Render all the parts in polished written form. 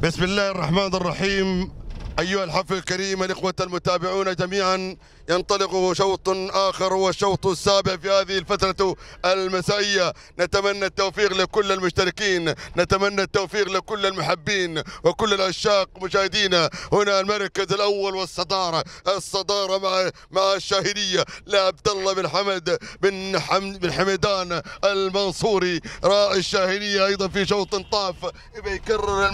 بسم الله الرحمن الرحيم. أيها الحفل الكريم، الإخوة المتابعون جميعا، ينطلق شوط آخر هو الشوط السابع في هذه الفترة المسائية. نتمنى التوفيق لكل المشتركين، نتمنى التوفيق لكل المحبين وكل العشاق مشاهدينا. هنا المركز الأول والصدارة، مع الشاهدية لعبد الله بن حمد بن حميدان المنصوري راعي الشاهينية. أيضا في شوط طاف يكرر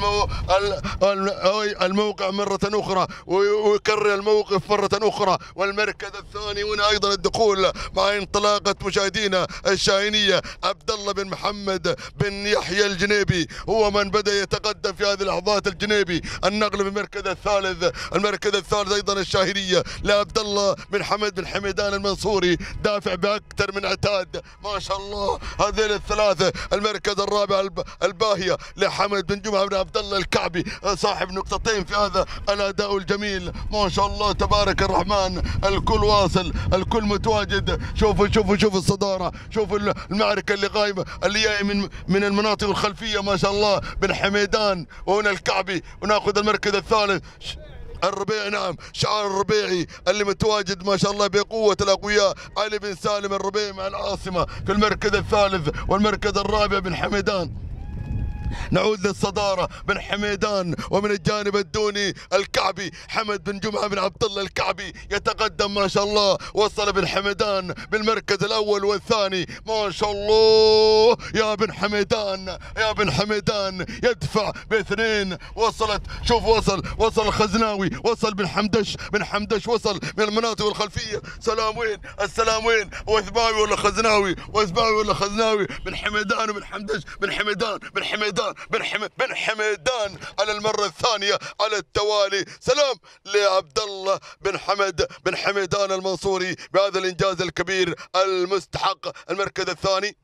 الموقع مرة أخرى ويكرر الموقف مرة أخرى. والمركز الثاني هنا أيضا الدخول مع انطلاقة مشاهدينا الشاهينية. عبد الله بن محمد بن يحيى الجنيبي هو من بدأ يتقدم في هذه اللحظات. الجنيبي النقل في المركز الثالث أيضا الشاهينية لعبد الله بن حمد بن حميدان المنصوري، دافع بأكثر من عتاد ما شاء الله. هذين الثلاثة. المركز الرابع الباهية لحمد بن جمعة بن عبد الله الكعبي، صاحب نقطتين في هذا الأداء الجميل ما شاء الله تبارك الرحمن. الكل واصل، الكل متواجد. شوفوا الصدارة، شوفوا المعركة اللي قايمة، اللي جاية من المناطق الخلفية ما شاء الله. بن حميدان وهنا الكعبي. وناخذ المركز الثالث الربيعي، نعم شعار الربيعي اللي متواجد ما شاء الله بقوة الأقوياء. علي بن سالم الربيعي مع العاصمة في المركز الثالث. والمركز الرابع بن حميدان. نعود للصدارة بن حميدان، ومن الجانب الدوني الكعبي حمد بن جمعة بن عبد الله الكعبي يتقدم ما شاء الله. وصل بن حميدان بالمركز الأول والثاني ما شاء الله. يا بن حميدان يدفع باثنين. وصل الخزناوي، وصل بن حمدش وصل من المناطق الخلفية. السلام وين وثباوي ولا خزناوي؟ بن حميدان وبن حمدش بن حميدان على المرة الثانية على التوالي. سلام لعبد الله بن حمد بن حميدان المنصوري بهذا الإنجاز الكبير المستحق. المركز الثاني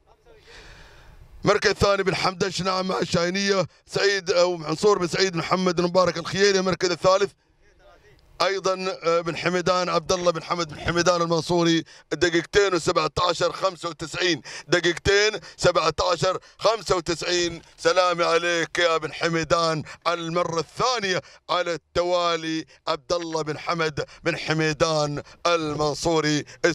بن حمدش، نعم مع الشاهينية سعيد أو منصور بن سعيد محمد مبارك الخييري. المركز الثالث ايضا بن حميدان عبد الله بن حمد بن حميدان المنصوري. دقيقتين و17 95. سلامي عليك يا بن حميدان على المرة الثانية على التوالي. عبد الله بن حمد بن حميدان المنصوري.